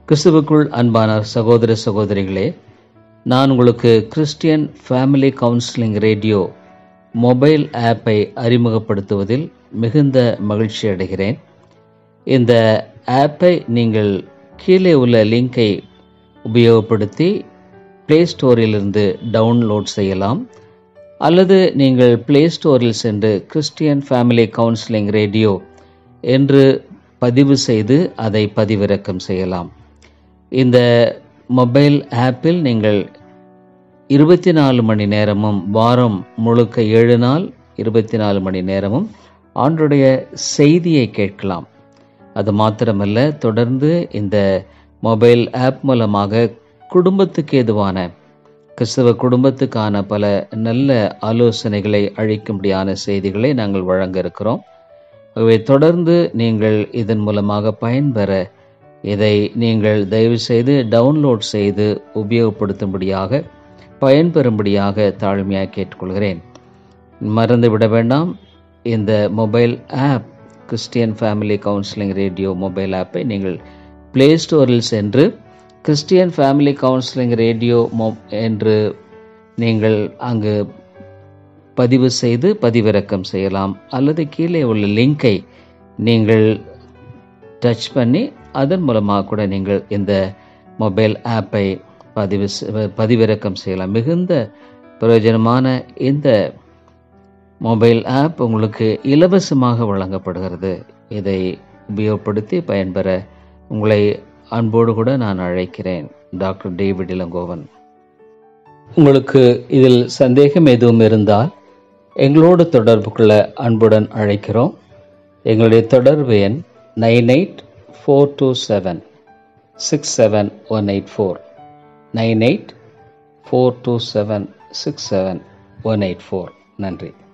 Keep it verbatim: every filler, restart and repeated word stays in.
கிறிஸ்துவுக்குள் அன்பான சகோதர சகோதரிகளே, நான் உங்களுக்கு Christian family counselling radio mobile ஆப்பை அறிமுகப்படுத்துவதில் மிகுந்த மகிழ்ச்சி அடைகிறேன். இந்த ஆப்பை நீங்கள் கீழே உள்ள லிங்கை உபயோகப்படுத்தி பிளே ஸ்டோரிலிருந்து டவுன்லோட் செய்யலாம், அல்லது நீங்கள் பிளே ஸ்டோரில் சென்று கிறிஸ்டியன் ஃபேமிலி கவுன்சிலிங் ரேடியோ என்று பதிவு செய்து அதை பதிவிறக்கம் செய்யலாம். இந்த மொபைல் ஆப்பில் நீங்கள் இருபத்தி நாலு மணி நேரமும், வாரம் முழுக்க ஏழு நாள் இருபத்தி நாலு மணி நேரமும் ஆண்டுடைய செய்தியை கேட்கலாம். அது மாத்திரமல்ல, தொடர்ந்து இந்த மொபைல் ஆப் மூலமாக குடும்பத்துக்கு ஏதுவான, கிறிஸ்தவ குடும்பத்துக்கான பல நல்ல ஆலோசனைகளை அளிக்கும்படியான செய்திகளை நாங்கள் வழங்க இருக்கிறோம். ஆகவே தொடர்ந்து நீங்கள் இதன் மூலமாக பயன்பெற இதை நீங்கள் தயவு செய்து டவுன்லோட் செய்து உபயோகப்படுத்தும்படியாக, பயன்பெறும்படியாக தாழ்மையாக கேட்டுக்கொள்கிறேன். மறந்து விட வேண்டாம், இந்த mobile app Christian family counselling radio mobile ஆப்பை நீங்கள் பிளே ஸ்டோரில் சென்று கிறிஸ்டியன் ஃபேமிலி கவுன்சிலிங் ரேடியோ மொ என்று நீங்கள் அங்கு பதிவு செய்து பதிவிறக்கம் செய்யலாம், அல்லது கீழே உள்ள லிங்கை நீங்கள் டச் பண்ணி அதன் மூலமாக கூட நீங்கள் இந்த மொபைல் ஆப்பை பதிவு பதிவிறக்கம் செய்யலாம். மிகுந்த பிரயோஜனமான இந்த மொபைல் ஆப் உங்களுக்கு இலவசமாக வழங்கப்படுகிறது. இதை உபயோகப்படுத்தி பயன்பெற உங்களை அன்போடு கூட நான் அழைக்கிறேன். Doctor David Elangovan. உங்களுக்கு இதில் சந்தேகம் எதுவும் இருந்தால் எங்களோடு தொடர்பு கொள்ள அன்புடன் அழைக்கிறோம். எங்களுடைய தொடர்பு எண் nine eight four two seven six seven one eight four nine eight four two seven six seven one eight four. நன்றி.